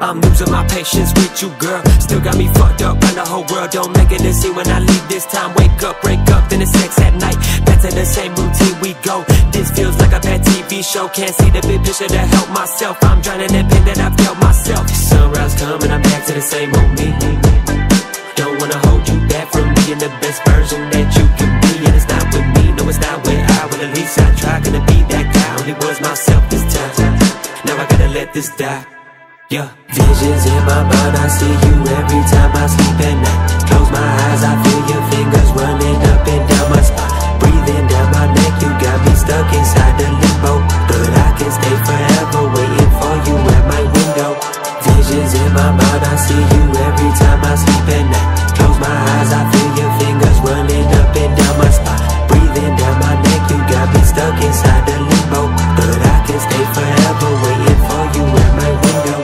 I'm losing my patience with you, girl. Still got me fucked up, and the whole world don't make it a scene when I leave this time. Wake up, break up, then it's sex at night. Back to the same routine we go. This feels like a bad TV show. Can't see the big picture to help myself. I'm drowning in pain that I felt myself. Sunrise coming, I'm back to the same old me. Don't wanna hold you back from being the best version that you can be. And it's not with me, no it's not with I. Well at least I try, gonna be that guy. Only was myself this time. Now I gotta let this die. Yeah. Visions in my mind, I see you every time I sleep at night. Close my eyes, I feel your fingers running up and down my spine. Breathing down my neck, you got me stuck inside the limbo. But I can stay forever waiting for you at my window. Visions in my mind, I see you every time I sleep at night. Close my eyes, I feel your fingers running up and down my spine. Breathing down my neck, you got me stuck inside the limbo. But I can stay forever waiting for you at my window.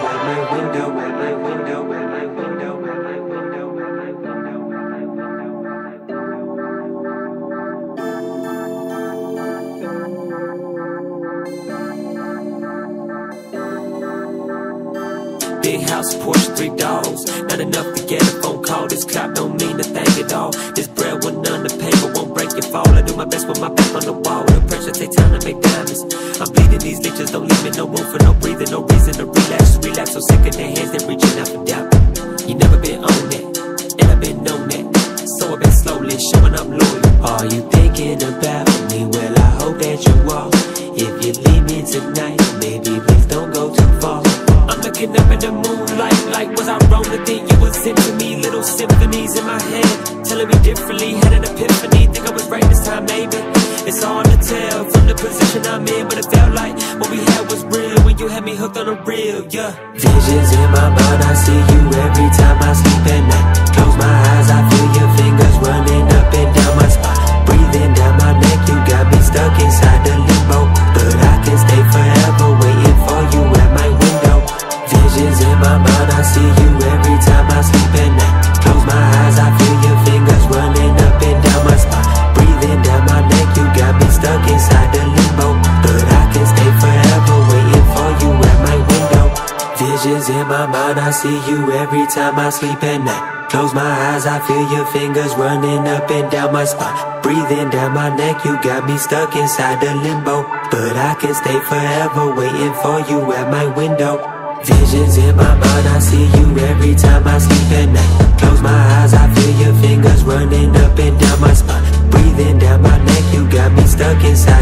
Big house, Porsche, 3 dogs. Not enough to get a phone call. This clout don't mean a thing at all. This bread with none to pay, but won't break your fall. I do my best with my back on the wall. The pressure take time to make diamonds. I'm bleeding, these leeches don't leave me no room for no breathing, no reason to relax. Relapse, so sick in their hands, they're reaching out for doubt. You never been on that, and I've been on that. So I've been slowly showing I'm loyal. Are you thinking about me? Well, I hope that you are. If you leave me tonight, baby, please don't go too far. I'm looking up in the moonlight, like was I wrong to think you was into me? Little symphonies in my head, telling me differently. Had an epiphany, think I was right this time, maybe. It's hard to tell from the position I'm in, but it felt like what we had was real when you had me hooked on the real, yeah. Visions in my mind, I see you every time I sleep at night. Close my eyes, I feel your fingers running up and down my spine. Breathing down my neck, you got me stuck inside the limbo. But I can stay forever waiting for you at my window. Visions in my mind, I see you every time I sleep at night. Close my eyes, I feel your fingers running up and down my spine. Breathing down my neck, you got me stuck inside the limbo. But I can stay forever waiting for you at my window. Visions in my mind, I see you every time I sleep at night. Close my eyes, I feel your fingers running up and down my spine. Breathing down my neck, you got me stuck inside the limbo. But I can stay forever waiting for you at my window. Visions in my mind, I see you every time I sleep at night. Close my eyes, I feel your fingers running up and down my spine. Breathing down my neck, you got me stuck inside